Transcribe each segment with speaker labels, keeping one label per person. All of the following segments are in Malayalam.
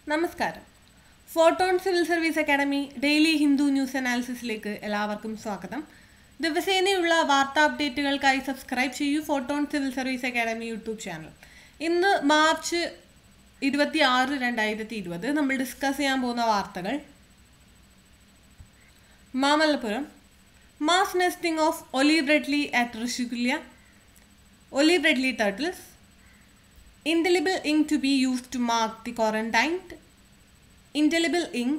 Speaker 1: നമസ്കാരം. Photon Civil Service Academy daily Hindu news അനാലിസിസിലേക്ക് എല്ലാവർക്കും സ്വാഗതം. ദിവസേനയുള്ള വാർത്താ അപ്ഡേറ്റുകൾക്കായി സബ്സ്ക്രൈബ് ചെയ്യൂ Photon Civil Service Academy YouTube channel. ഇന്ന് മാർച്ച് 26, 2020 നമ്മൾ ഡിസ്കസ് ചെയ്യാൻ പോകുന്ന വാർത്തകൾ: Mamallapuram, mass nesting of olive Ridley at Rushikulya, olive Ridley turtles, Indelible ink to be used to mark the quarantined, Indelible ink,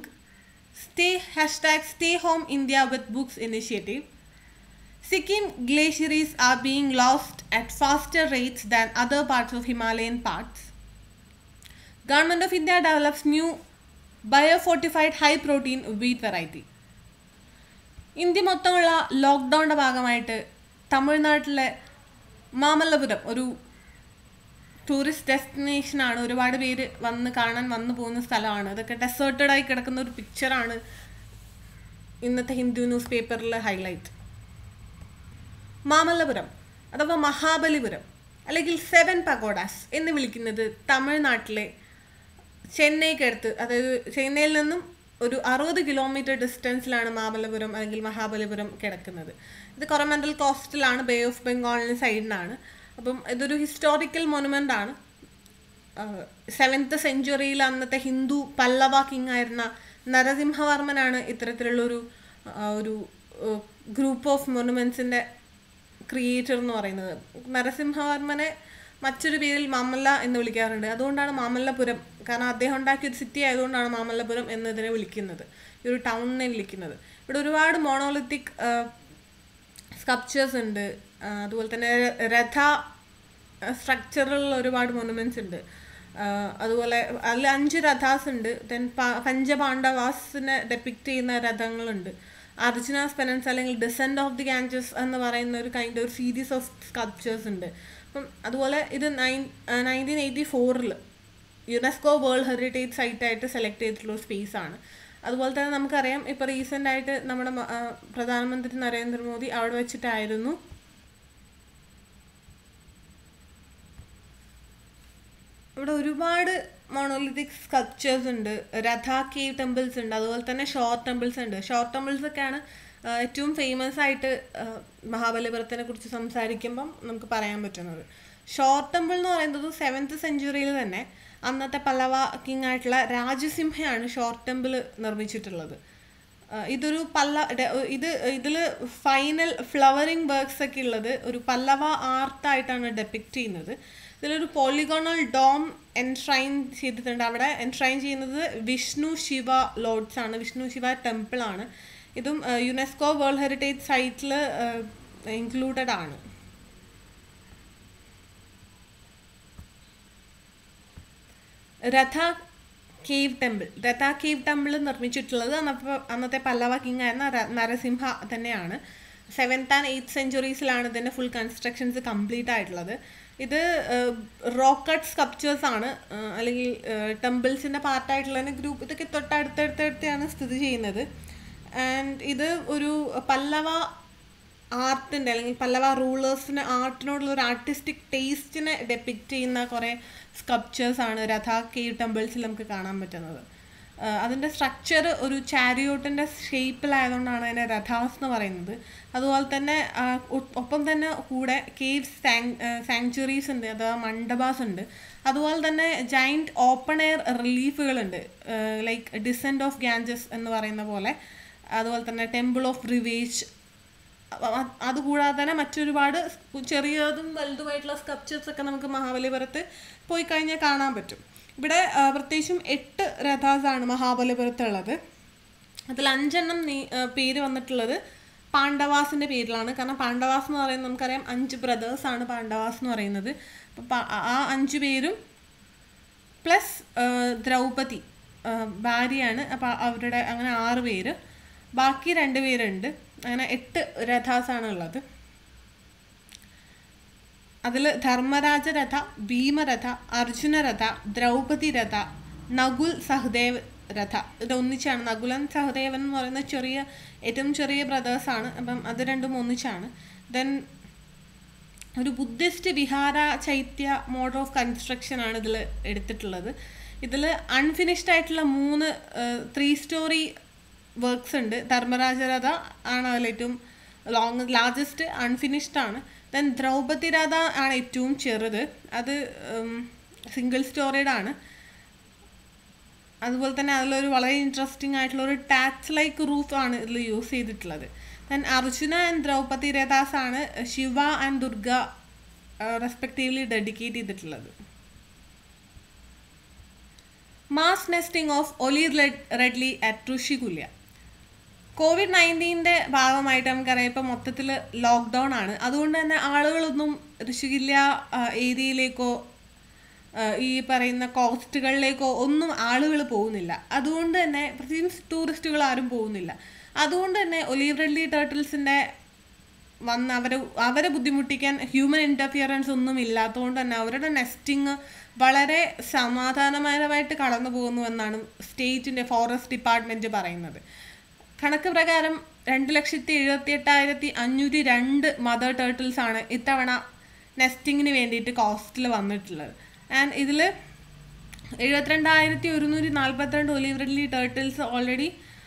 Speaker 1: #Stay Home India with Books initiative, Sikkim Glaciers are being lost at faster rates than other parts of Himalayan parts, Government of India develops new biofortified high protein wheat variety. India മൊത്തമുള്ള ലോക്ക്ഡൗണിൻ്റെ ഭാഗമായിട്ട് തമിഴ്നാട്ടിലെ മാമല്ലപുരം ഒരു ടൂറിസ്റ്റ് ഡെസ്റ്റിനേഷനാണ്. ഒരുപാട് പേര് വന്നു പോകുന്ന സ്ഥലമാണ്. അതൊക്കെ ഡെസേർട്ടഡായി കിടക്കുന്ന ഒരു പിക്ചറാണ് ഇന്നത്തെ ഹിന്ദു ന്യൂസ് പേപ്പറിൽ ഹൈലൈറ്റ്. മാമല്ലപുരം അഥവാ മഹാബലിപുരം അല്ലെങ്കിൽ 7 പഗോഡാസ് എന്ന് വിളിക്കുന്നത് തമിഴ്നാട്ടിലെ ചെന്നൈക്കടുത്ത്, അതായത് ചെന്നൈയിൽ നിന്നും ഒരു 60 കിലോമീറ്റർ ഡിസ്റ്റൻസിലാണ് മാമല്ലപുരം അല്ലെങ്കിൽ മഹാബലിപുരം കിടക്കുന്നത്. ഇത് കൊറമൻഡൽ കോസ്റ്റിലാണ്, ബേ ഓഫ് ബംഗാളിന് സൈഡിനാണ്. അപ്പം ഇതൊരു ഹിസ്റ്റോറിക്കൽ മൊനുമെൻ്റ് ആണ്. 7th സെഞ്ച്വറിയിൽ അന്നത്തെ ഹിന്ദു പല്ലവ കിങ് ആയിരുന്ന നരസിംഹവർമ്മനാണ് ഇത്തരത്തിലുള്ളൊരു ഗ്രൂപ്പ് ഓഫ് മൊനുമെൻറ്റ്സിൻ്റെ ക്രിയേറ്റർ എന്ന് പറയുന്നത്. നരസിംഹവർമ്മനെ മറ്റൊരു പേരിൽ മാമല്ല എന്ന് വിളിക്കാറുണ്ട്. അതുകൊണ്ടാണ് മാമല്ലപുരം, കാരണം അദ്ദേഹം ഉണ്ടാക്കിയൊരു സിറ്റി ആയതുകൊണ്ടാണ് മാമല്ലപുരം എന്നതിനെ വിളിക്കുന്നത്, ഈ ഒരു ടൗണിനെ വിളിക്കുന്നത്. ഇവിടെ ഒരുപാട് മോണോലിത്തിക് സ്കൾപ്ചേഴ്സ് ഉണ്ട്. അതുപോലെ തന്നെ രഥ സ്ട്രക്ചറിലുള്ള ഒരുപാട് മൊനുമെൻറ്റ്സ് ഉണ്ട്. അതുപോലെ അതിൽ 5 രഥാസ് ഉണ്ട്. ദെൻ പഞ്ചപാണ്ഡവാസിനെ ഡെപ്പിക്റ്റ് ചെയ്യുന്ന രഥങ്ങളുണ്ട്. അർജുനാസ് പെനൻസ് അല്ലെങ്കിൽ ഡിസെൻഡ് ഓഫ് ദി ഗാഞ്ചസ് എന്ന് പറയുന്ന ഒരു ഒരു സീരീസ് ഓഫ് സ്കൾപ്ചേഴ്സ് ഉണ്ട്. അപ്പം അതുപോലെ ഇത് 1984 യുനെസ്കോ വേൾഡ് ഹെറിറ്റേജ് സൈറ്റായിട്ട് സെലക്ട് ചെയ്തിട്ടുള്ള ഒരു സ്പേസാണ്. അതുപോലെ തന്നെ നമുക്കറിയാം, ഇപ്പോൾ റീസെൻ്റായിട്ട് നമ്മുടെ പ്രധാനമന്ത്രി നരേന്ദ്രമോദി അവിടെ വെച്ചിട്ടായിരുന്നു ഇവിടെ ഒരുപാട് മോണോലിത്തിക് സ്കൾപ്ചേഴ്സ് ഉണ്ട്. രഥ കേവ് ടെമ്പിൾസ് ഉണ്ട്. അതുപോലെ തന്നെ ഷോർട്ട് ടെമ്പിൾസ് ഉണ്ട്. ഷോർട്ട് ടെമ്പിൾസൊക്കെയാണ് ഏറ്റവും ഫേമസ് ആയിട്ട് മഹാബലിപുരത്തിനെ കുറിച്ച് സംസാരിക്കുമ്പം നമുക്ക് പറയാൻ പറ്റുന്നത്. ഷോർട്ട് ടെമ്പിൾ എന്ന് പറയുന്നത് 7th സെഞ്ച്വറിയിൽ തന്നെ അന്നത്തെ പല്ലവ കിങ് ആയിട്ടുള്ള രാജസിംഹയാണ് ഷോർട്ട് ടെമ്പിൾ നിർമ്മിച്ചിട്ടുള്ളത്. ഇതൊരു ഇതിൽ ഫൈനൽ ഫ്ലവറിങ് വർക്ക്സ് ഒക്കെ ഉള്ളത് ഒരു പല്ലവ ആർട്ടായിട്ടാണ് ഡെപ്പിക്റ്റ് ചെയ്യുന്നത്. ഇതിലൊരു പോളിഗോണൽ ഡോം എൻഷ്രൈൻ ചെയ്തിട്ടുണ്ട്. അവിടെ എൻഷ്രൈൻ ചെയ്യുന്നത് വിഷ്ണു ശിവ ലോഡ്സ് ആണ്, വിഷ്ണു ശിവ ടെമ്പിൾ ആണ്. ഇതും യുനെസ്കോ വേൾഡ് ഹെറിറ്റേജ് സൈറ്റിൽ ഇൻക്ലൂഡഡ് ആണ്. രഥ കേവ് ടെമ്പിൾ നിർമ്മിച്ചിട്ടുള്ളത് അന്നത്തെ പല്ലവ കിങ് ആയിരുന്ന നരസിംഹ തന്നെയാണ്. 7th and 8th സെഞ്ച്വറീസിലാണ് ഇതിൻ്റെ ഫുൾ കൺസ്ട്രക്ഷൻസ് കംപ്ലീറ്റ് ആയിട്ടുള്ളത്. ഇത് റോക്ക് കട്ട് സ്കൾപ്ചേഴ്സ് ആണ്, അല്ലെങ്കിൽ ടെമ്പിൾസിൻ്റെ പാർട്ടായിട്ടുള്ളതിന് ഗ്രൂപ്പ് ഇതൊക്കെ തൊട്ടടുത്തടുത്താണ് സ്ഥിതി ചെയ്യുന്നത്. ആൻഡ് ഇത് ഒരു പല്ലവ ആർട്ടിൻ്റെ അല്ലെങ്കിൽ പല്ലവ ആർട്ടിനോടുള്ള ഒരു ആർട്ടിസ്റ്റിക് ടേസ്റ്റിനെ ഡെപ്പിക്റ്റ് ചെയ്യുന്ന കുറേ സ്കൾപ്ചേഴ്സാണ് രഥ കേവ് ടെമ്പിൾസിൽ നമുക്ക് കാണാൻ പറ്റുന്നത്. അതിൻ്റെ സ്ട്രക്ചർ ഒരു ചാരിയോട്ടിൻ്റെ ഷേപ്പിലായതുകൊണ്ടാണ് അതിനെ രഥാസ് എന്ന് പറയുന്നത്. അതുപോലെ തന്നെ ഒപ്പം തന്നെ കൂടെ കേവ്സ് സാങ്ച്വറീസ് ഉണ്ട്, അഥവാ മണ്ഡപാസ് ഉണ്ട്. അതുപോലെ തന്നെ ജൈൻറ്റ് ഓപ്പൺ എയർ റിലീഫുകളുണ്ട്, ലൈക്ക് ഡിസെൻഡ് ഓഫ് ഗാഞ്ചസ് എന്ന് പറയുന്ന പോലെ. അതുപോലെ തന്നെ ടെമ്പിൾ ഓഫ് റിവേജ്. അതുകൂടാതെ തന്നെ മറ്റൊരുപാട് ചെറിയതും വലുതുമായിട്ടുള്ള സ്കൾപ്ചേഴ്സ് ഒക്കെ നമുക്ക് മഹാബലിപുരത്ത് പോയി കഴിഞ്ഞാൽ കാണാൻ പറ്റും. ഇവിടെ പ്രത്യേകിച്ചും 8 രഥാസാണ് മഹാബലിപുരത്തുള്ളത്. അതിൽ 5 പേര് വന്നിട്ടുള്ളത് പാണ്ഡവാസിൻ്റെ പേരിലാണ്. കാരണം പാണ്ഡവാസ് എന്ന് പറയുന്നത് നമുക്കറിയാം 5 ബ്രദേഴ്സാണ് പാണ്ഡവാസ് എന്ന് പറയുന്നത്. അപ്പോൾ ആ 5 പേരും പ്ലസ് ദ്രൗപദി ഭാര്യയാണ്. അപ്പോൾ അവരുടെ അങ്ങനെ 6 പേര്, ബാക്കി 2 പേരുണ്ട്. അങ്ങനെ 8 രഥാസാണ് ഉള്ളത്. അതിൽ ധർമ്മരാജ രഥ, ഭീമരഥ, അർജുന രഥ, ദ്രൗപദി രഥ, നകുൽ സഹദേവ് രഥ. ഇത് ഒന്നിച്ചാണ്. നകുലൻ സഹദേവൻ എന്ന് പറയുന്ന ഏറ്റവും ചെറിയ ബ്രദേഴ്സാണ്. അപ്പം അത് രണ്ടും ഒന്നിച്ചാണ്. ദെൻ ഒരു Buddhist vihara chaitya mode of construction ആണ് ഇതിൽ എടുത്തിട്ടുള്ളത്. ഇതിൽ അൺഫിനിഷ്ഡ് ആയിട്ടുള്ള 3 സ്റ്റോറി വർക്ക്സ് ഉണ്ട്. ധർമ്മരാജരഥ ആണ് അതിൽ ഏറ്റവും ലാർജസ്റ്റ്, അൺഫിനിഷ്ഡ് ആണ്. ദെൻ ദ്രൗപദി രഥ ആണ് ഏറ്റവും ചെറുത്, അത് സിംഗിൾ സ്റ്റോറീഡ് ആണ്. അതുപോലെ തന്നെ അതിലൊരു വളരെ ഇൻട്രസ്റ്റിംഗ് ആയിട്ടുള്ള ഒരു ടാച്ച് ലൈക്ക് റൂഫ് ആണ് ഇതിൽ യൂസ് ചെയ്തിട്ടുള്ളത്. ദെൻ അർജുന ആൻഡ് ദ്രൗപദി രഥാസ് ആണ് Shiva and Durga respectively dedicate ചെയ്തിട്ടുള്ളത്. Mass nesting of olive ridley at Rushikulya. COVID-19 ഭാഗമായിട്ട് നമുക്കറിയാം ഇപ്പം മൊത്തത്തിൽ ലോക്ക്ഡൗൺ ആണ്. അതുകൊണ്ട് തന്നെ ആളുകളൊന്നും ഋഷികുല്യ ഏരിയയിലേക്കോ ഈ പറയുന്ന കോസ്റ്റുകളിലേക്കോ ഒന്നും ആളുകൾ പോകുന്നില്ല. അതുകൊണ്ട് തന്നെ പ്രത്യേകിച്ച് ടൂറിസ്റ്റുകൾ ആരും പോകുന്നില്ല. അതുകൊണ്ട് തന്നെ ഒലീവ് റെഡ്ലി ടേർട്ടിൽസിൻ്റെ വന്ന് അവരെ ബുദ്ധിമുട്ടിക്കാൻ ഹ്യൂമൻ ഇൻ്റർഫിയറൻസ് ഒന്നും ഇല്ലാത്തതുകൊണ്ട് തന്നെ അവരുടെ നെസ്റ്റിങ് വളരെ സമാധാനപരമായിട്ട് കടന്നു പോകുന്നുവെന്നാണ് സ്റ്റേറ്റിൻ്റെ ഫോറസ്റ്റ് ഡിപ്പാർട്ട്മെൻറ്റ് പറയുന്നത്. കണക്ക് പ്രകാരം 2,78,502 മദർ ടേർട്ടിൽസ് ആണ് ഇത്തവണ നെസ്റ്റിങ്ങിന് വേണ്ടിയിട്ട് കോസ്റ്റിൽ വന്നിട്ടുള്ളത്. ആൻഡ് ഇതിൽ 72,142 ഒലീവ് റെഡ്ലി ടേർട്ടിൽസ് ഓൾറെഡി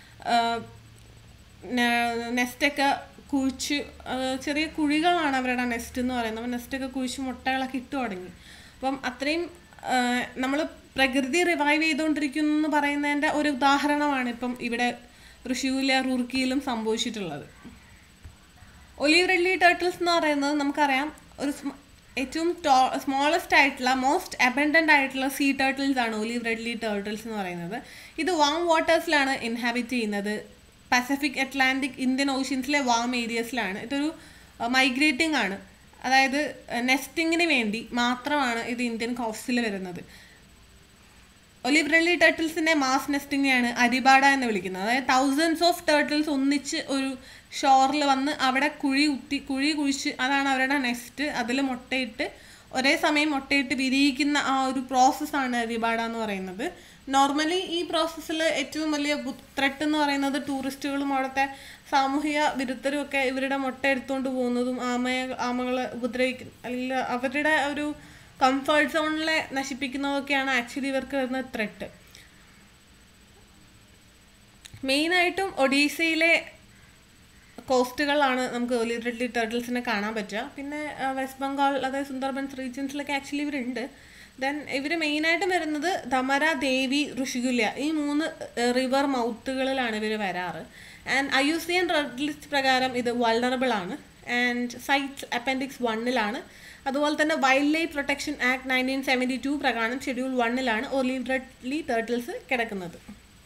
Speaker 1: നെസ്റ്റൊക്കെ കുഴിച്ച്, ചെറിയ കുഴികളാണ് അവരുടെ നെസ്റ്റ് എന്ന് പറയുന്നത്. അപ്പോൾ നെസ്റ്റൊക്കെ കുഴിച്ച് മുട്ടകളൊക്കെ ഇട്ട് തുടങ്ങി. അപ്പം അത്രയും നമ്മൾ പ്രകൃതി റിവൈവ് ചെയ്തുകൊണ്ടിരിക്കുന്നു എന്ന് പറയുന്നതിൻ്റെ ഒരു ഉദാഹരണമാണ് ഇപ്പം ഇവിടെ ഋഷികുല്യ റൂർക്കിയിലും സംഭവിച്ചിട്ടുള്ളത്. ഒലീവ് റെഡ്ലി ടേർട്ടിൽസ് എന്ന് പറയുന്നത് നമുക്കറിയാം ഒരു ഏറ്റവും സ്മോളസ്റ്റ് ആയിട്ടുള്ള മോസ്റ്റ് അബൻഡൻ്റ് ആയിട്ടുള്ള സീ ടേർട്ടിൽസ് ആണ് ഒലീവ് റെഡ്ലി ടേർട്ടിൽസ് എന്ന് പറയുന്നത്. ഇത് വാം വാട്ടേഴ്സിലാണ് ഇൻഹാബിറ്റ് ചെയ്യുന്നത്. പസഫിക്, അറ്റ്ലാന്റിക്, ഇന്ത്യൻ ഓഷ്യൻസിലെ വാം ഏരിയസിലാണ്. ഇതൊരു മൈഗ്രേറ്റിംഗ് ആണ്, അതായത് നെസ്റ്റിങ്ങിന് വേണ്ടി മാത്രമാണ് ഇത് ഇന്ത്യൻ കോസ്റ്റിൽ വരുന്നത്. ഒലീവ് റെഡ്ലി ടേർട്ടിൽസിൻ്റെ മാസ് നെസ്റ്റിങ്ങിനെയാണ് അരിബാഡ എന്ന് വിളിക്കുന്നത്. അതായത് തൗസൻഡ്സ് ഓഫ് ടേർട്ടിൽസ് ഒന്നിച്ച് ഒരു ഷോറിൽ വന്ന് അവിടെ കുഴി കുഴിച്ച് അതാണ് അവരുടെ നെസ്റ്റ്. അതിൽ മുട്ടയിട്ട് ഒരേ സമയം മുട്ടയിട്ട് വിരിയിക്കുന്ന ആ ഒരു പ്രോസസ്സാണ് അരിബാഡ എന്ന് പറയുന്നത്. നോർമലി ഈ പ്രോസസ്സിൽ ഏറ്റവും വലിയ ത്രെട്ട് എന്ന് പറയുന്നത് ടൂറിസ്റ്റുകളും അവിടുത്തെ സാമൂഹിക വിരുദ്ധരും ഒക്കെ ഇവരുടെ മുട്ട എടുത്തുകൊണ്ട് പോകുന്നതും ആമകളെ ഉപദ്രവിക്കുന്ന അല്ലെങ്കിൽ അവരുടെ ഒരു കംഫർട്ട് സോണിലെ നശിപ്പിക്കുന്നതൊക്കെയാണ് ആക്ച്വലി ഇവർക്ക് വരുന്ന ത്രെട്ട്. മെയിനായിട്ടും ഒഡീസയിലെ കോസ്റ്റുകളാണ് നമുക്ക് ഒലീവ് റെഡ്ലി ടേർട്ടിൽസിനെ കാണാൻ പറ്റുക. പിന്നെ വെസ്റ്റ് ബംഗാൾ, അതായത് സുന്ദർബൻസ് റീജിയൻസിലൊക്കെ ആക്ച്വലി ഇവരുണ്ട്. ദെൻ ഇവർ മെയിനായിട്ടും വരുന്നത് ധമര, ദേവി, ഋഷികുല്യ ഈ 3 റിവർ മൗത്തുകളിലാണ് ഇവർ വരാറ്. ആൻഡ് IUCN റെഡ് ലിസ്റ്റ് പ്രകാരം ഇത് വൾണറബിൾ ആണ്. ആൻഡ് സൈറ്റ് അപ്പൻഡിക്സ് 1 അതുപോലെ തന്നെ വൈൽഡ് ലൈഫ് പ്രൊട്ടക്ഷൻ ആക്ട് 1972 പ്രകാരം ഷെഡ്യൂൾ 1 ഒലീവ് റെഡ്ലി ടേർട്ടിൽസ് കിടക്കുന്നത്.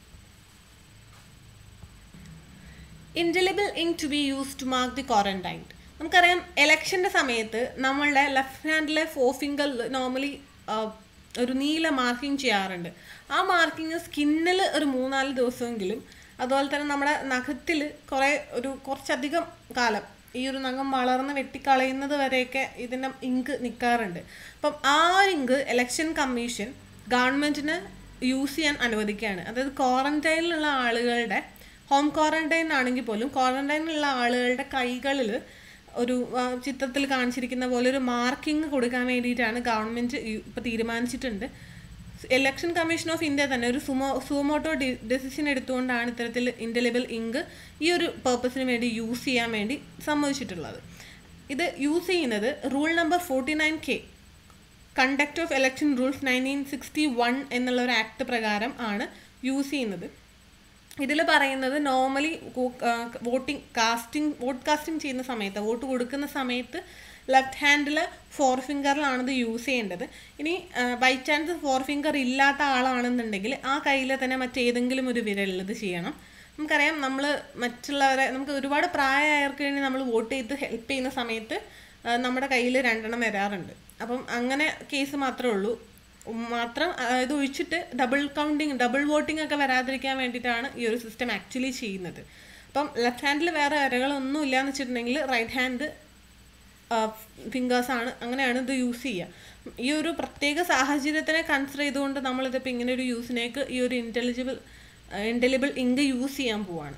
Speaker 1: Indelible ink to be use to mark the quarantine. നമുക്കറിയാം ഇലക്ഷൻ്റെ സമയത്ത് നമ്മളുടെ ലെഫ്റ്റ് ഹാൻഡിലെ 4 ഫിംഗറിൽ നോർമലി ഒരു നീല മാർക്കിങ് ചെയ്യാറുണ്ട്. ആ മാർക്കിങ് സ്കിന്നിൽ ഒരു 3-4 ദിവസമെങ്കിലും, അതുപോലെ തന്നെ നമ്മുടെ നഖത്തിൽ കുറച്ചധികം കാലം ഈ ഒരു നഖം വളർന്ന് വെട്ടിക്കളയുന്നത് വരെയൊക്കെ ഇതിൻ്റെ ഇങ്ക് നിൽക്കാറുണ്ട്. അപ്പം ആ ഇങ്ക് ഇലക്ഷൻ കമ്മീഷൻ ഗവൺമെൻറ്റിന് യൂസ് ചെയ്യാൻ അനുവദിക്കുകയാണ്. അതായത് ക്വാറന്റൈനിലുള്ള ആളുകളുടെ, ഹോം ക്വാറന്റൈൻ ആണെങ്കിൽ പോലും ക്വാറന്റൈനിലുള്ള ആളുകളുടെ കൈകളിൽ ഒരു ചിത്രത്തിൽ കാണിച്ചിരിക്കുന്ന പോലെ ഒരു മാർക്കിങ് കൊടുക്കാൻ വേണ്ടിയിട്ടാണ് ഗവൺമെൻറ് ഇപ്പോൾ തീരുമാനിച്ചിട്ടുണ്ട്. ഇലക്ഷൻ കമ്മീഷൻ ഓഫ് ഇന്ത്യ തന്നെ ഒരു സുമോട്ടോ ഡെസിഷൻ എടുത്തുകൊണ്ടാണ് ഇത്തരത്തിൽ ഇൻഡെലിബിൾ ഇങ്ക് ഈ ഒരു പർപ്പസിന് വേണ്ടി യൂസ് ചെയ്യാൻ വേണ്ടി സമ്മതിച്ചിട്ടുള്ളത്. ഇത് യൂസ് ചെയ്യുന്നത് rule number 49K conduct of election rules 1961 എന്നുള്ള ഒരു ആക്ട് പ്രകാരം ആണ് യൂസ് ചെയ്യുന്നത്. ഇതിൽ പറയുന്നത് നോർമലി വോട്ട് കാസ്റ്റിംഗ് ചെയ്യുന്ന സമയത്ത്, വോട്ട് കൊടുക്കുന്ന സമയത്ത് ലെഫ്റ്റ് ഹാൻഡിൽ 4 ഫിംഗറിലാണ് ഇത് യൂസ് ചെയ്യേണ്ടത്. ഇനി ബൈ ചാൻസ് 4 ഫിംഗർ ഇല്ലാത്ത ആളാണെന്നുണ്ടെങ്കിൽ ആ കയ്യിൽ തന്നെ മറ്റേതെങ്കിലും ഒരു വിരലിൽ ഇത് ചെയ്യണം. നമുക്കറിയാം മറ്റുള്ളവരെ നമുക്ക് ഒരുപാട് പ്രായമായവർക്ക് വേണ്ടി നമ്മൾ വോട്ട് ചെയ്ത് ഹെൽപ്പ് ചെയ്യുന്ന സമയത്ത് നമ്മുടെ കയ്യിൽ 2 വരാറുണ്ട്. അപ്പം അങ്ങനെ കേസ് മാത്രമേ ഉള്ളൂ. ഇത് ഒഴിച്ചിട്ട് ഡബിൾ വോട്ടിംഗ് ഒക്കെ വരാതിരിക്കാൻ വേണ്ടിയിട്ടാണ് ഈ ഒരു സിസ്റ്റം ആക്ച്വലി ചെയ്യുന്നത്. അപ്പം ലെഫ്റ്റ് ഹാൻഡിൽ വേറെ വരകളൊന്നും ഇല്ലയെന്ന് വെച്ചിട്ടുണ്ടെങ്കിൽ റൈറ്റ് ഹാൻഡ് ഫിംഗേഴ്സാണ്, അങ്ങനെയാണ് ഇത് യൂസ് ചെയ്യുക. ഈ ഒരു പ്രത്യേക സാഹചര്യത്തിനെ കൺസിഡർ ചെയ്തുകൊണ്ട് നമ്മളിതിപ്പോൾ ഇങ്ങനെ ഒരു യൂസിനേക്ക് ഈ ഒരു ഇൻഡെലിബിൾ ഇങ്ക് യൂസ് ചെയ്യാൻ പോവാണ്.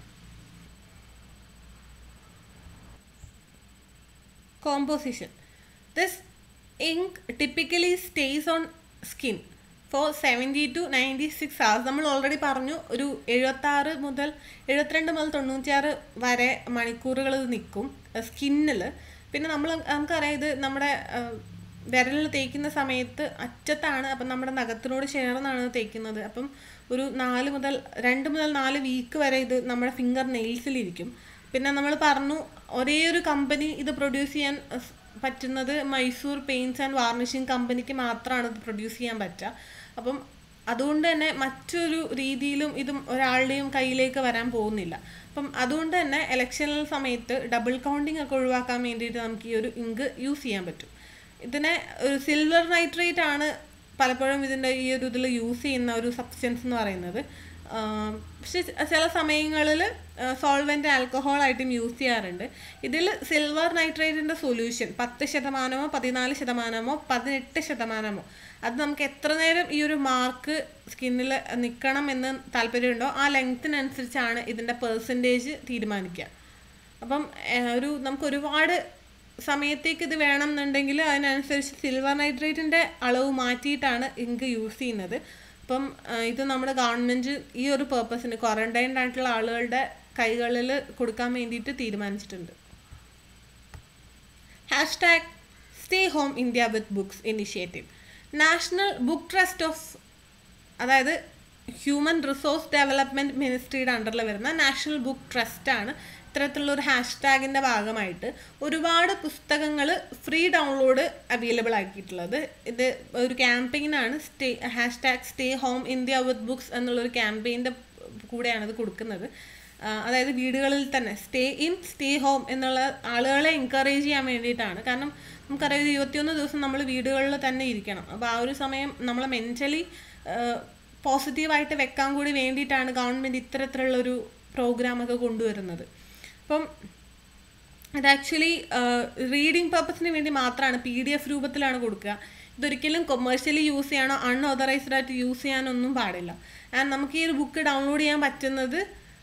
Speaker 1: Composition. This ink typically stays on skin for 70 to 96 hours. നമ്മൾ ഓൾറെഡി പറഞ്ഞു ഒരു 72 മുതൽ 96 വരെ മണിക്കൂറുകൾ ഇത് നിൽക്കും സ്കിന്നിൽ. പിന്നെ നമുക്കറിയാം ഇത് നമ്മുടെ വിരലിൽ തേക്കുന്ന സമയത്ത് അറ്റത്താണ്, അപ്പം നമ്മുടെ നഖത്തിനോട് ചേർന്നാണ് തേക്കുന്നത്. അപ്പം ഒരു 2 മുതൽ 4 വീക്ക് വരെ ഇത് നമ്മുടെ ഫിംഗർ നെയിൽസിലിരിക്കും. പിന്നെ നമ്മൾ പറഞ്ഞു ഒരേ ഒരു കമ്പനി ഇത് പ്രൊഡ്യൂസ് ചെയ്യാൻ പറ്റുന്നത് മൈസൂർ പെയിൻറ്റ്സ് ആൻഡ് വാർണിഷിങ് കമ്പനിക്ക് മാത്രമാണ് ഇത് പ്രൊഡ്യൂസ് ചെയ്യാൻ പറ്റുക. അപ്പം അതുകൊണ്ട് തന്നെ മറ്റൊരു രീതിയിലും ഇതും ഒരാളുടെയും കയ്യിലേക്ക് വരാൻ പോകുന്നില്ല. അപ്പം അതുകൊണ്ട് തന്നെ ഇലക്ഷനിൽ സമയത്ത് ഡബിൾ കൗണ്ടിങ് ഒക്കെ ഒഴിവാക്കാൻ വേണ്ടിയിട്ട് നമുക്ക് ഈ ഒരു ഇങ്ക് യൂസ് ചെയ്യാൻ പറ്റും. ഇതിനെ ഒരു സിൽവർ നൈട്രേറ്റ് ആണ് പലപ്പോഴും ഇതിൻ്റെ ഈ ഒരു ഇതിൽ യൂസ് ചെയ്യുന്ന ഒരു സബ്സ്റ്റൻസ് എന്ന് പറയുന്നത്. പക്ഷെ ചില സമയങ്ങളിൽ സോൾവെൻ്റ് ആൽക്കഹോളായിട്ടും യൂസ് ചെയ്യാറുണ്ട്. ഇതിൽ സിൽവർ നൈട്രേറ്റിൻ്റെ സൊല്യൂഷൻ 10%, 14%, 18%, അത് നമുക്ക് എത്ര നേരം ഈ ഒരു മാർക്ക് സ്കിന്നിൽ നിൽക്കണം എന്ന് താല്പര്യമുണ്ടോ ആ ലെങ്ത്തിനനുസരിച്ചാണ് ഇതിൻ്റെ പെർസെൻറ്റേജ് തീരുമാനിക്കുക. അപ്പം നമുക്ക് ഒരുപാട് സമയത്തേക്ക് ഇത് വേണം എന്നുണ്ടെങ്കിൽ അതിനനുസരിച്ച് സിൽവർ നൈട്രേറ്റിൻ്റെ അളവ് മാറ്റിയിട്ടാണ് ഇങ്ക് യൂസ് ചെയ്യുന്നത്. അപ്പം ഇത് നമ്മുടെ ഗവൺമെൻറ് ഈ ഒരു പേർപ്പസിന് ക്വാറന്റൈൻഡ് ആയിട്ടുള്ള ആളുകളുടെ കൈകളിൽ കൊടുക്കാൻ വേണ്ടിയിട്ട് തീരുമാനിച്ചിട്ടുണ്ട്. #Stay Home India with Books initiative. National book trust of, അതായത് ഹ്യൂമൻ റിസോഴ്സ് ഡെവലപ്മെൻറ്റ് മിനിസ്ട്രിയുടെ അണ്ടറിൽ വരുന്ന നാഷണൽ ബുക്ക് ട്രസ്റ്റാണ് ഇത്തരത്തിലുള്ളൊരു ഹാഷ്ടാഗിൻ്റെ ഭാഗമായിട്ട് ഒരുപാട് പുസ്തകങ്ങൾ ഫ്രീ ഡൗൺലോഡ് അവൈലബിൾ ആക്കിയിട്ടുള്ളത്. ഇത് ഒരു ക്യാമ്പയിനാണ്. #Stay Home India with Books എന്നുള്ളൊരു ക്യാമ്പയിൻ്റെ കൂടെയാണ് ഇത് കൊടുക്കുന്നത്. അതായത് വീടുകളിൽ തന്നെ സ്റ്റേ ഹോം എന്നുള്ള ആളുകളെ എൻകറേജ് ചെയ്യാൻ വേണ്ടിയിട്ടാണ്. കാരണം നമുക്കറിയാം 21 ദിവസം നമ്മൾ വീടുകളിൽ തന്നെ ഇരിക്കണം. അപ്പോൾ ആ ഒരു സമയം നമ്മളെ മെൻ്റലി പോസിറ്റീവായിട്ട് വെക്കാൻ കൂടി വേണ്ടിയിട്ടാണ് ഗവൺമെൻറ് ഇത്തരത്തിലുള്ളൊരു പ്രോഗ്രാമൊക്കെ കൊണ്ടുവരുന്നത്. അപ്പം അത് ആക്ച്വലി റീഡിങ് പർപ്പസിന് വേണ്ടി മാത്രമാണ്, PDF രൂപത്തിലാണ് കൊടുക്കുക. ഇതൊരിക്കലും കൊമേഴ്ഷ്യലി യൂസ് ചെയ്യാനോ അൺഓതറൈസ്ഡ് ആയിട്ട് യൂസ് ചെയ്യാനൊന്നും പാടില്ല. ആൻഡ് നമുക്ക് ഈ ഒരു ബുക്ക് ഡൗൺലോഡ് ചെയ്യാൻ പറ്റുന്നത്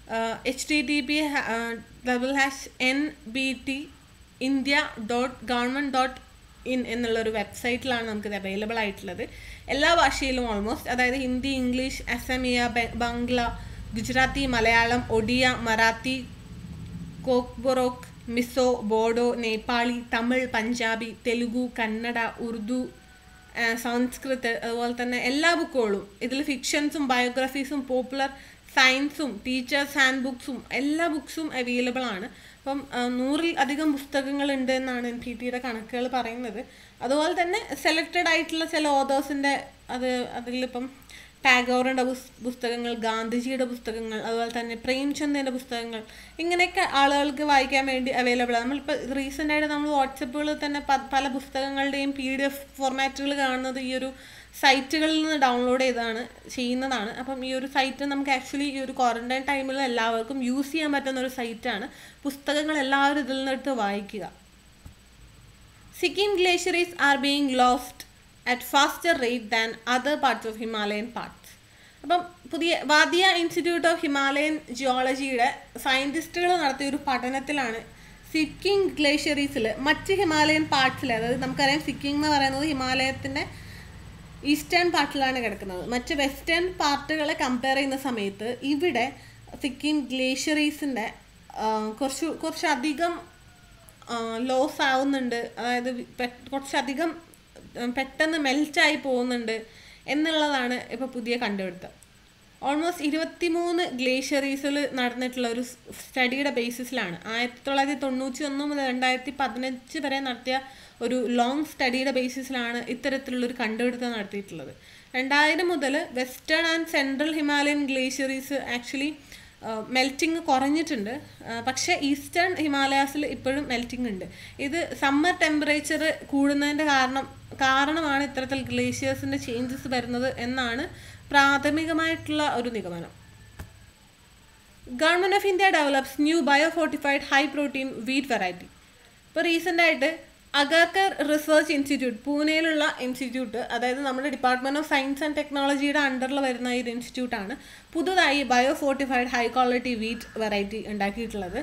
Speaker 1: http://nbt.india.government.in എന്നുള്ളൊരു വെബ്സൈറ്റിലാണ് നമുക്കിത് അവൈലബിൾ ആയിട്ടുള്ളത്. എല്ലാ ഭാഷയിലും ഓൾമോസ്റ്റ്, അതായത് ഹിന്ദി, ഇംഗ്ലീഷ്, അസമിയ, ബംഗ്ല, ഗുജറാത്തി, മലയാളം, ഒഡിയ, മറാത്തി, കോക്ബൊറോക്ക്, മിസോ, ബോഡോ, നേപ്പാളി, തമിഴ്, പഞ്ചാബി, തെലുഗു, കന്നഡ, ഉറുദു, സംസ്കൃത്, അതുപോലെ തന്നെ എല്ലാ ബുക്കുകളും ഇതിൽ ഫിക്ഷൻസും ബയോഗ്രഫീസും പോപ്പുലർ സയൻസും ടീച്ചേഴ്സ് ഹാൻഡ് ബുക്സും എല്ലാ ബുക്സും അവൈലബിൾ ആണ്. അപ്പം 100-ൽ അധികം പുസ്തകങ്ങളുണ്ട് എന്നാണ് NPTയുടെ കണക്കുകൾ പറയുന്നത്. അതുപോലെ തന്നെ സെലക്റ്റഡ് ആയിട്ടുള്ള ചില ഓതേഴ്സിൻ്റെ അതിലിപ്പം ടാഗോറിൻ്റെ പുസ്തകങ്ങൾ, ഗാന്ധിജിയുടെ പുസ്തകങ്ങൾ, അതുപോലെ തന്നെ പ്രേംചന്ദിൻ്റെ പുസ്തകങ്ങൾ, ഇങ്ങനെയൊക്കെ ആളുകൾക്ക് വായിക്കാൻ വേണ്ടി അവൈലബിൾ ആണ്. നമ്മളിപ്പോൾ റീസെൻ്റായിട്ട് നമ്മൾ വാട്സപ്പുകളിൽ തന്നെ പല പുസ്തകങ്ങളുടെയും PDF ഫോർമാറ്റുകൾ കാണുന്നത് ഈ ഒരു സൈറ്റുകളിൽ നിന്ന് ഡൗൺലോഡ് ചെയ്യുന്നതാണ്. അപ്പം ഈ ഒരു സൈറ്റ് നമുക്ക് ആക്ച്വലി ഈ ഒരു ക്വാറന്റൈൻ ടൈമിൽ എല്ലാവർക്കും യൂസ് ചെയ്യാൻ പറ്റുന്ന ഒരു സൈറ്റാണ്. പുസ്തകങ്ങൾ എല്ലാവരും ഇതിൽ നിന്നെടുത്ത് വായിക്കുക. Sikkim Glaciers are being lost at faster rate than other parts of Himalayan parts. അപ്പം പുതിയ വാദിയ ഇൻസ്റ്റിറ്റ്യൂട്ട് ഓഫ് ഹിമാലയൻ ജിയോളജിയുടെ സയൻറ്റിസ്റ്റുകൾ നടത്തിയൊരു പഠനത്തിലാണ് സിക്കിം ഗ്ലേഷ്യറീസിൽ മറ്റ് ഹിമാലയൻ പാർട്സിൽ, അതായത് നമുക്കറിയാം സിക്കിം എന്ന് പറയുന്നത് ഹിമാലയത്തിൻ്റെ ഈസ്റ്റേൺ പാർട്ടിലാണ് കിടക്കുന്നത്. മറ്റ് വെസ്റ്റേൺ പാർട്ടുകളെ കമ്പയർ ചെയ്യുന്ന സമയത്ത് ഇവിടെ സിക്കിം ഗ്ലേഷ്യറീസിൻ്റെ കുറച്ചധികം ലോസ് ആവുന്നുണ്ട്, അതായത് കുറച്ചധികം പെട്ടെന്ന് മെൽറ്റായി പോകുന്നുണ്ട് എന്നുള്ളതാണ് ഇപ്പോൾ പുതിയ കണ്ടുപിടുത്തം. ഓൾമോസ്റ്റ് 23 ഗ്ലേഷ്യറീസിൽ നടന്നിട്ടുള്ള ഒരു സ്റ്റഡിയുടെ ബേസിസിലാണ് 1991 മുതൽ 2015 വരെ നടത്തിയ ഒരു ലോങ് സ്റ്റഡിയുടെ ബേസിസിലാണ് ഇത്തരത്തിലുള്ളൊരു കണ്ടുപിടുത്തം നടത്തിയിട്ടുള്ളത്. 2000 മുതൽ western and central Himalayan glaciers actually melting കുറഞ്ഞിട്ടുണ്ട്. പക്ഷേ ഈസ്റ്റേൺ ഹിമാലയാസിൽ ഇപ്പോഴും മെൽറ്റിംഗ് ഉണ്ട്. ഇത് സമ്മർ ടെമ്പറേച്ചർ കൂടുന്നതിൻ്റെ കാരണമാണ് ഇത്തരത്തിൽ ഗ്ലേഷ്യേഴ്സിൻ്റെ ചേഞ്ചസ് വരുന്നത് എന്നാണ് പ്രാഥമികമായിട്ടുള്ള ഒരു നിഗമനം. Government of India develops new biofortified high protein wheat variety. ഇപ്പോൾ റീസെൻ്റായിട്ട് അഗർക്കർ റിസർച്ച് ഇൻസ്റ്റിറ്റ്യൂട്ട്, പൂനെയിലുള്ള ഇൻസ്റ്റിറ്റ്യൂട്ട്, അതായത് നമ്മുടെ ഡിപ്പാർട്ട്മെൻറ്റ് ഓഫ് സയൻസ് ആൻഡ് ടെക്നോളജിയുടെ അണ്ടറിൽ വരുന്ന ഈ ഒരു ഇൻസ്റ്റിറ്റ്യൂട്ടാണ് പുതുതായി biofortified high quality wheat variety ഉണ്ടാക്കിയിട്ടുള്ളത്.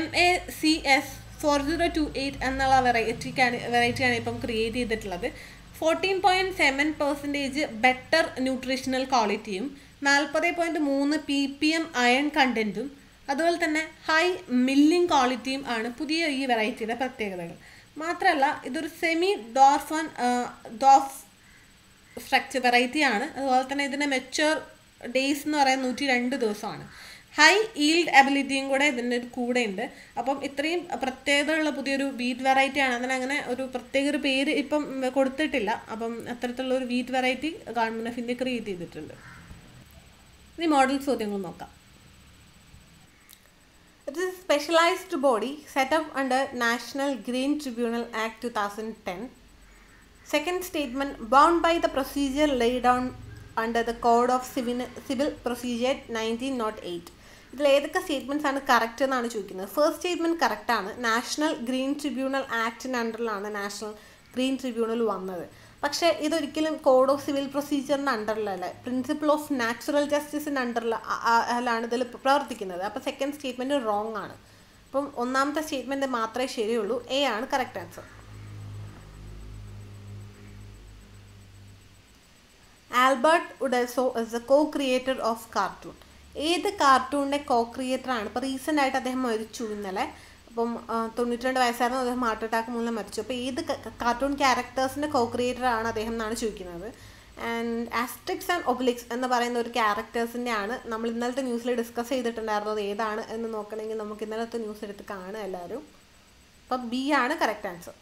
Speaker 1: MACS 4028 എന്നുള്ള വെറൈറ്റിയാണ് ഇപ്പം ക്രിയേറ്റ് ചെയ്തിട്ടുള്ളത്. 14.7% ബെറ്റർ ന്യൂട്രീഷണൽ ക്വാളിറ്റിയും 40.3 ppm അയൺ കണ്ടൻറ്റും അതുപോലെ തന്നെ ഹൈ മില്ലിംഗ് ക്വാളിറ്റിയും ആണ് പുതിയ ഈ വെറൈറ്റിയുടെ പ്രത്യേകതകൾ. മാത്രമല്ല ഇതൊരു സെമി ഡോർഫ് സ്ട്രക്ചർ വെറൈറ്റിയാണ്. അതുപോലെ തന്നെ ഇതിൻ്റെ മെച്യൂർ ഡേയ്സ് എന്ന് പറയുന്നത് 102 ദിവസമാണ്. ഹൈ ഈൽഡ് എബിലിറ്റിയും കൂടെ ഇതിൻ്റെ കൂടെ ഉണ്ട്. അപ്പം ഇത്രയും പ്രത്യേകതയുള്ള പുതിയൊരു വീറ്റ് വെറൈറ്റിയാണ്. അതിനങ്ങനെ ഒരു പ്രത്യേക ഒരു പേര് ഇപ്പം കൊടുത്തിട്ടില്ല. അപ്പം അത്തരത്തിലുള്ള ഒരു wheat variety government of India create ചെയ്തിട്ടുണ്ട്. ഇനി മോഡൽ ചോദ്യങ്ങൾ നോക്കാം. It is a specialized body set up under National Green Tribunal Act 2010. Second statement, bound by the procedure laid down under the Code of Civil Procedure 1908. ഇതിൽ ഏതൊക്കെ സ്റ്റേറ്റ്മെൻറ്റ്സ് ആണ് കറക്റ്റ് എന്നാണ് ചോദിക്കുന്നത്. ഫസ്റ്റ് സ്റ്റേറ്റ്മെൻറ്റ് കറക്റ്റാണ്. നാഷണൽ ഗ്രീൻ ട്രിബ്യൂണൽ ആക്ടിൻ്റെ അണ്ടറിലാണ് നാഷണൽ ഗ്രീൻ ട്രിബ്യൂണൽ വന്നത്. പക്ഷേ ഇതൊരിക്കലും കോഡ് ഓഫ് സിവിൽ പ്രൊസീജിയറിൻ്റെ അണ്ടറിലല്ല, പ്രിൻസിപ്പിൾ ഓഫ് നാച്ചുറൽ ജസ്റ്റിസിൻ്റെ അണ്ടറിലാണ് ഇതിൽ പ്രവർത്തിക്കുന്നത്. അപ്പോൾ സെക്കൻഡ് സ്റ്റേറ്റ്മെൻറ്റ് റോങ് ആണ്. അപ്പം ഒന്നാമത്തെ സ്റ്റേറ്റ്മെൻറ്റ് മാത്രമേ ശരിയുള്ളൂ. എ ആണ് correct answer. Albert Uderzo is the co-creator of cartoon. ഏത് കാർട്ടൂണിൻ്റെ co-creator-ആണ്? ഇപ്പോൾ റീസെൻ്റ് ആയിട്ട് അദ്ദേഹം മരിച്ചു ഇന്നലെ. അപ്പം 92 വയസ്സായിരുന്നു. അദ്ദേഹം ഹാർട്ട് അറ്റാക്ക് മൂലം മരിച്ചു. അപ്പോൾ ഏത് കാർട്ടൂൺ ക്യാരക്ടേഴ്സിൻ്റെ co-creator-ആണ് അദ്ദേഹം എന്നാണ് ചോദിക്കുന്നത്. ആൻഡ് ആസ്ട്രിക്സ് ആൻഡ് ഒബ്ലിക്സ് എന്ന് പറയുന്ന ഒരു ക്യാരക്ടേഴ്സിൻ്റെ ആണ് നമ്മൾ ഇന്നലത്തെ ന്യൂസിൽ ഡിസ്കസ് ചെയ്തിട്ടുണ്ടായിരുന്നത്. ഏതാണ് എന്ന് നോക്കണമെങ്കിൽ നമുക്ക് ഇന്നലത്തെ ന്യൂസ് എടുത്ത് കാണുക എല്ലാവരും. അപ്പം ബി ആണ് correct answer.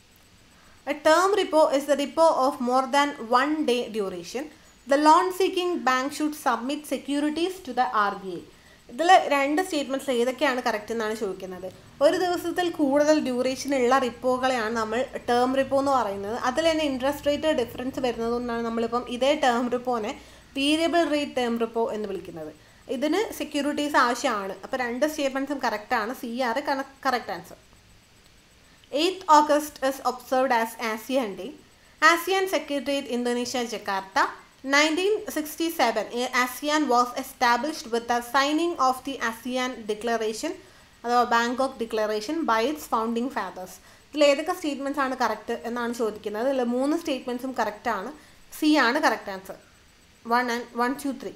Speaker 1: A term repo is the repo of more than 1 day duration. The loan-seeking bank should submit securities to the RBI. ഇതിൽ രണ്ട് സ്റ്റേറ്റ്മെൻറ്റ്സ് ഏതൊക്കെയാണ് കറക്റ്റ് എന്നാണ് ചോദിക്കുന്നത്. ഒരു ദിവസത്തിൽ കൂടുതൽ ഡ്യൂറേഷൻ ഉള്ള റിപ്പോകളെയാണ് നമ്മൾ ടേം റിപ്പോ എന്ന് പറയുന്നത്. അതിൽ തന്നെ ഇൻട്രസ്റ്റ് റേറ്റ് ഡിഫറൻസ് വരുന്നത് കൊണ്ടാണ് നമ്മളിപ്പം ഇതേ ടേം റിപ്പോനെ വേരിയബിൾ റേറ്റ് ടേം റിപ്പോ എന്ന് വിളിക്കുന്നത്. ഇതിന് സെക്യൂരിറ്റീസ് ആവശ്യമാണ്. അപ്പോൾ രണ്ട് സ്റ്റേറ്റ്മെൻറ്റ്സും കറക്റ്റാണ്. സി ആർ correct answer. 8th August is observed as ASEAN Day. ASEAN Secretariat, Indonesia, Jakarta. 1967, ASEAN was established with the signing of the ASEAN Declaration, the Bangkok Declaration, by its founding fathers. ഇതിൽ ഏതൊക്കെ സ്റ്റേറ്റ്മെൻറ്റ്സ് ആണ് കറക്റ്റ് എന്നാണ് ചോദിക്കുന്നത്. ഇതിൽ 3 സ്റ്റേറ്റ്മെൻറ്റ്സും കറക്റ്റാണ്. സി ആണ് correct answer. 1 2 3.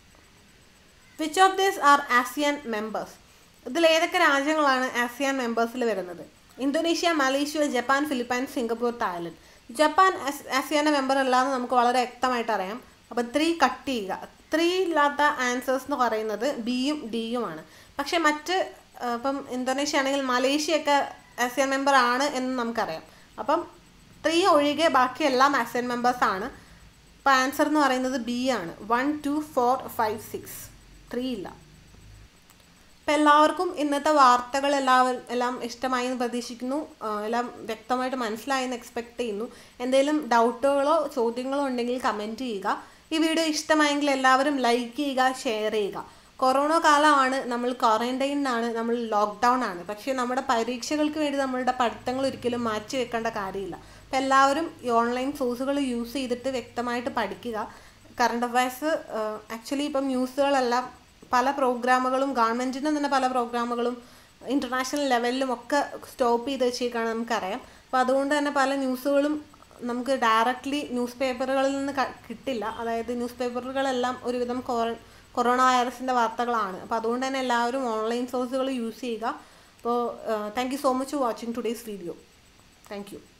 Speaker 1: Which of these are ASEAN members? ഇതിൽ ഏതൊക്കെ രാജ്യങ്ങളാണ് ASEAN മെമ്പേഴ്സിൽ വരുന്നത്? Indonesia, Malaysia, Japan, Philippines, Singapore, Thailand. Japan ആസിയാൻ്റെ മെമ്പർ അല്ലാന്ന് നമുക്ക് വളരെ വ്യക്തമായിട്ട് അറിയാം. അപ്പോൾ 3 കട്ട് ചെയ്യുക. 3 ഇല്ലാത്ത ആൻസേഴ്സ് എന്ന് പറയുന്നത് ബിയും ഡിയുമാണ്. പക്ഷേ മറ്റ് ഇപ്പം ഇന്തോനേഷ്യ ആണെങ്കിൽ മലേഷ്യയൊക്കെ ആസിയാൻ മെമ്പർ ആണ് എന്ന് നമുക്കറിയാം. അപ്പം 3 ഒഴികെ ബാക്കി എല്ലാം ആസിയാൻ മെമ്പേഴ്സാണ്. അപ്പോൾ ആൻസർ എന്ന് പറയുന്നത് ബി ആണ്. 1 2 4 5 6. 3 ഇല്ല. അപ്പോൾ എല്ലാവർക്കും ഇന്നത്തെ വാർത്തകൾ എല്ലാം ഇഷ്ടമായി എന്ന് പ്രതീക്ഷിക്കുന്നു. എല്ലാം വ്യക്തമായിട്ട് മനസ്സിലായി എന്ന് എക്സ്പെക്റ്റ് ചെയ്യുന്നു. എന്തെങ്കിലും ഡൗട്ടുകളോ ചോദ്യങ്ങളോ ഉണ്ടെങ്കിൽ കമൻറ്റ് ചെയ്യുക. ഈ വീഡിയോ ഇഷ്ടമായെങ്കിൽ എല്ലാവരും ലൈക്ക് ചെയ്യുക, ഷെയർ ചെയ്യുക. കൊറോണ കാലമാണ്, നമ്മൾ ക്വാറൻറ്റൈനിലാണ്, നമ്മൾ ലോക്ക്ഡൗൺ ആണ്. പക്ഷേ നമ്മുടെ പരീക്ഷകൾക്ക് വേണ്ടി നമ്മളുടെ പഠിത്തങ്ങൾ ഒരിക്കലും മാറ്റി വെക്കേണ്ട കാര്യമില്ല. അപ്പോൾ എല്ലാവരും ഈ ഓൺലൈൻ സോഴ്സുകൾ യൂസ് ചെയ്തിട്ട് വ്യക്തമായിട്ട് പഠിക്കുക. കറണ്ട് അഫയേഴ്സ് ആക്ച്വലി ഇപ്പം ന്യൂസുകളെല്ലാം പല പ്രോഗ്രാമുകളും ഗവൺമെൻറ്റിൻ്റെ തന്നെ പല പ്രോഗ്രാമുകളും ഇൻ്റർനാഷണൽ ലെവലിലും ഒക്കെ സ്റ്റോപ്പ് ചെയ്ത് വെച്ചേക്കാണ് നമുക്കറിയാം. അപ്പോൾ അതുകൊണ്ട് തന്നെ പല ന്യൂസുകളും നമുക്ക് ഡയറക്റ്റ്ലി ന്യൂസ് പേപ്പറുകളിൽ നിന്ന് കിട്ടില്ല. അതായത് ന്യൂസ് പേപ്പറുകളെല്ലാം ഒരുവിധം കൊറോണ വൈറസിൻ്റെ വാർത്തകളാണ്. അപ്പോൾ അതുകൊണ്ട് തന്നെ എല്ലാവരും ഓൺലൈൻ സോഴ്സുകൾ യൂസ് ചെയ്യുക. അപ്പോൾ thank you so much for watching today's video. Thank U.